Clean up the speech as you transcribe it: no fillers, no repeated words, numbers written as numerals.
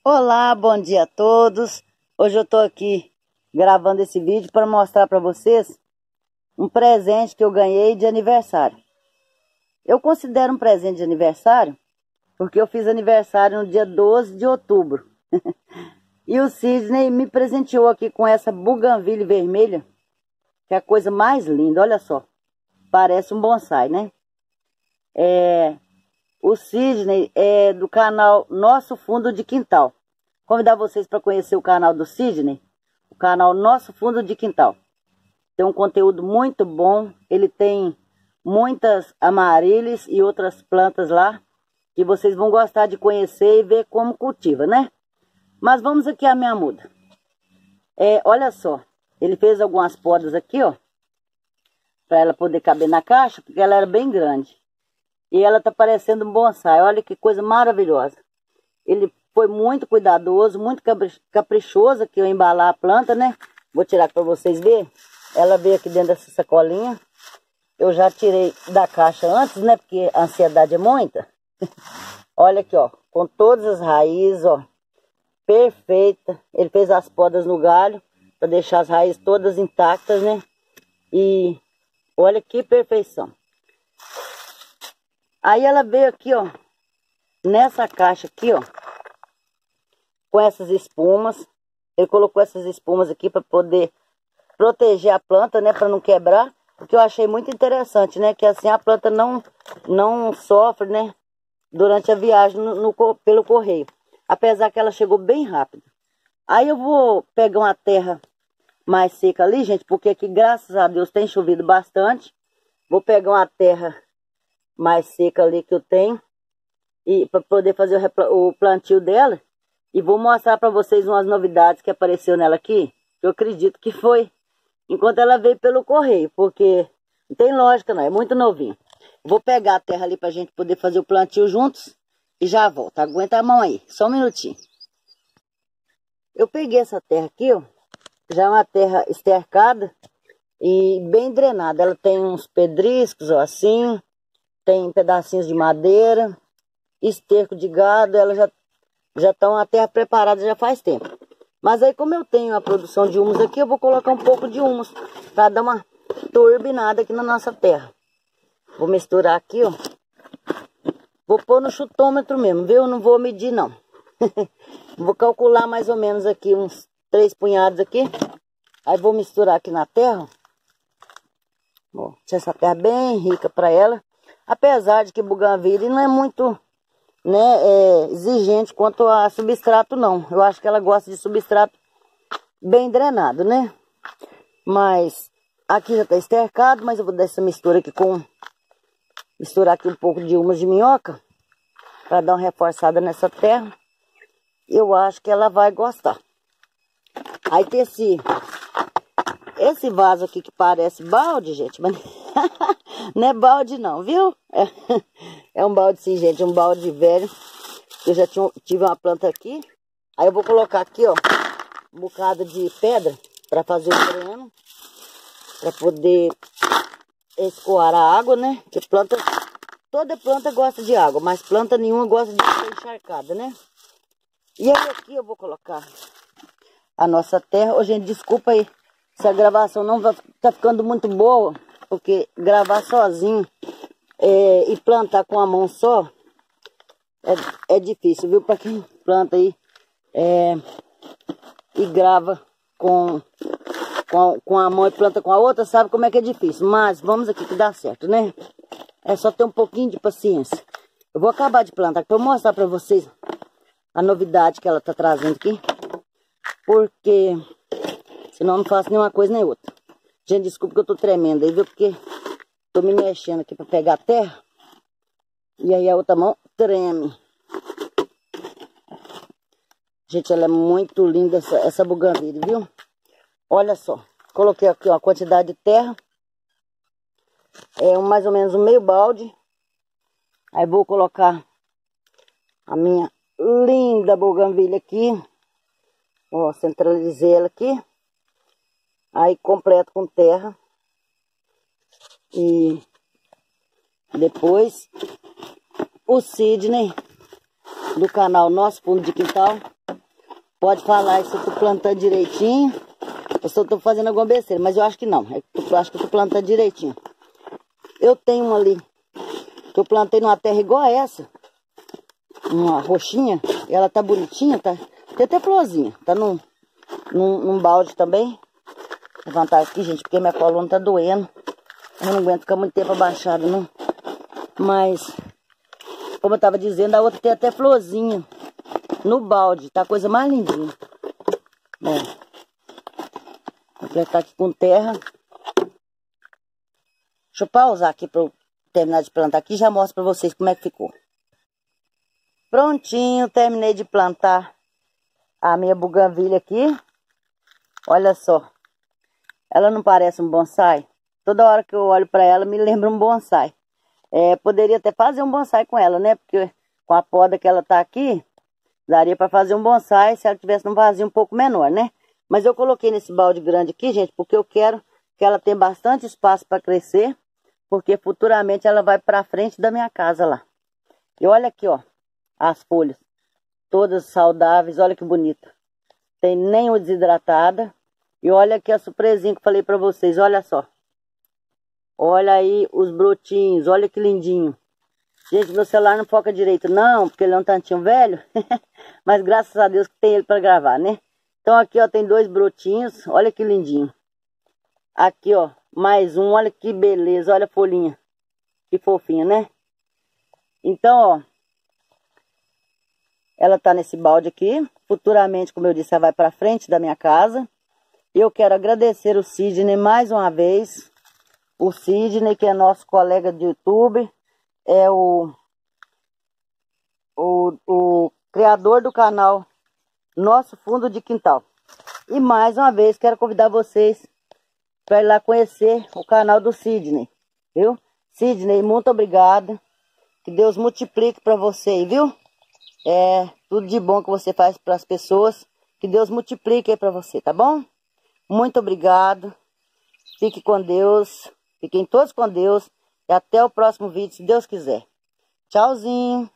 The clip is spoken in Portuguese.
Olá, bom dia a todos. Hoje eu tô aqui gravando esse vídeo para mostrar para vocês um presente que eu ganhei de aniversário. Eu considero um presente de aniversário porque eu fiz aniversário no dia 12 de outubro. E o Sidney me presenteou aqui com essa buganvília vermelha, que é a coisa mais linda, olha só. Parece um bonsai, né? O Sidney é do canal Nosso Fundo de Quintal. Convidar vocês para conhecer o canal do Sidney, o canal Nosso Fundo de Quintal. Tem um conteúdo muito bom, ele tem muitas amaryllis e outras plantas lá, que vocês vão gostar de conhecer e ver como cultiva, né? Mas vamos aqui à minha muda. Olha só, ele fez algumas podas aqui, ó, para ela poder caber na caixa, porque ela era bem grande. E ela tá parecendo um bonsai, olha que coisa maravilhosa. Ele foi muito cuidadoso, muito caprichoso aqui ao embalar a planta, né? Vou tirar para vocês verem. Ela veio aqui dentro dessa sacolinha. Eu já tirei da caixa antes, né? Porque a ansiedade é muita. Olha aqui, ó. Com todas as raízes, ó. Perfeita. Ele fez as podas no galho para deixar as raízes todas intactas, né? E olha que perfeição. Aí ela veio aqui, ó. Nessa caixa aqui, ó. Com essas espumas. Ele colocou essas espumas aqui para poder proteger a planta, né? Para não quebrar. Porque eu achei muito interessante, né? Que assim a planta não sofre, né? Durante a viagem pelo correio. Apesar que ela chegou bem rápido. Aí eu vou pegar uma terra mais seca ali, gente. Porque aqui, graças a Deus, tem chovido bastante. Vou pegar uma terra mais seca ali que eu tenho. E para poder fazer o plantio dela. E vou mostrar para vocês umas novidades que apareceu nela aqui. Eu acredito que foi enquanto ela veio pelo correio. Porque não tem lógica não, é muito novinho. Vou pegar a terra ali para a gente poder fazer o plantio juntos. E já volto. Aguenta a mão aí, só um minutinho. Eu peguei essa terra aqui, ó. Já é uma terra estercada e bem drenada. Ela tem uns pedriscos, ó, assim. Tem pedacinhos de madeira. Esterco de gado. Ela já tá uma terra preparada já faz tempo. Mas aí como eu tenho a produção de humus aqui, eu vou colocar um pouco de humus para dar uma turbinada aqui na nossa terra. Vou misturar aqui, ó. Vou pôr no chutômetro mesmo, viu? Eu não vou medir não. Vou calcular mais ou menos aqui uns 3 punhados aqui. Aí vou misturar aqui na terra. Ó, deixa essa terra bem rica para ela. Apesar de que buganvília não é muito, né, exigente quanto a substrato não. Eu acho que ela gosta de substrato bem drenado, né? Mas aqui já está estercado, mas eu vou dar essa mistura aqui com... Misturar aqui um pouco de humus de minhoca. Para dar uma reforçada nessa terra. Eu acho que ela vai gostar. Aí tem esse vaso aqui que parece balde, gente. Mas não é balde não, viu? É um balde sim, gente. Um balde velho. Eu já tive uma planta aqui. Aí eu vou colocar aqui, ó. Um bocado de pedra. Para fazer o dreno. Para poder... escoar a água, né? Que toda planta gosta de água, mas planta nenhuma gosta de ser encharcada, né? E aí aqui eu vou colocar a nossa terra. Ô, gente, desculpa aí se a gravação não tá ficando muito boa, porque gravar sozinho e plantar com a mão só é difícil, viu? Para quem planta aí e grava com a mão e planta com a outra, sabe como é que é difícil. Mas vamos aqui que dá certo, né? É só ter um pouquinho de paciência. Eu vou acabar de plantar para mostrar para vocês a novidade que ela tá trazendo aqui. Porque senão eu não faço nenhuma coisa nem outra. Gente, desculpa que eu tô tremendo aí, viu? Porque tô me mexendo aqui para pegar a terra. E aí a outra mão treme. Gente, ela é muito linda essa buganvília, viu? Olha só, coloquei aqui ó, a quantidade de terra. Mais ou menos um meio balde. Aí vou colocar a minha linda buganvília aqui. Ó, centralizei ela aqui. Aí completo com terra. E depois o Sidney do canal Nosso Fundo de Quintal pode falar se eu tô plantando direitinho ou se eu tô fazendo alguma besteira, mas eu acho que não. Eu acho que eu tô plantando direitinho. Eu tenho uma ali que eu plantei numa terra igual a essa, uma roxinha, e ela tá bonitinha, tá? Tem até florzinha, tá num balde também. Vou levantar aqui, gente, porque minha coluna tá doendo. Eu não aguento ficar muito tempo abaixado, não. Mas, como eu tava dizendo, a outra tem até florzinha no balde, tá a coisa mais lindinha. Vou apertar aqui com terra. Deixa eu pausar aqui pra eu terminar de plantar aqui e já mostro pra vocês como é que ficou. Prontinho, terminei de plantar a minha buganvília aqui. Olha só. Ela não parece um bonsai? Toda hora que eu olho pra ela me lembra um bonsai. Poderia até fazer um bonsai com ela, né? Porque com a poda que ela tá aqui, daria pra fazer um bonsai se ela tivesse num vasinho um pouco menor, né? Mas eu coloquei nesse balde grande aqui, gente, porque eu quero que ela tenha bastante espaço para crescer, porque futuramente ela vai pra frente da minha casa lá. E olha aqui, ó, as folhas, todas saudáveis, olha que bonita. Tem nenhuma desidratada. E olha aqui a surpresinha que eu falei pra vocês, olha só. Olha aí os brotinhos, olha que lindinho. Gente, meu celular não foca direito não, porque ele é um tantinho velho. Mas graças a Deus que tem ele pra gravar, né? Então aqui, ó, tem 2 brotinhos, olha que lindinho. Aqui, ó, mais um, olha que beleza, olha a folhinha. Que fofinha, né? Então, ó, ela tá nesse balde aqui. Futuramente, como eu disse, ela vai pra frente da minha casa. Eu quero agradecer o Sidney mais uma vez. O Sidney, que é nosso colega de YouTube, é o criador do canal Nosso Fundo de Quintal. E mais uma vez quero convidar vocês para ir lá conhecer o canal do Sidney, viu? Sidney, muito obrigada. Que Deus multiplique para você, viu? Tudo de bom que você faz para as pessoas. Que Deus multiplique aí para você, tá bom? Muito obrigado. Fique com Deus. Fiquem todos com Deus. E até o próximo vídeo, se Deus quiser. Tchauzinho.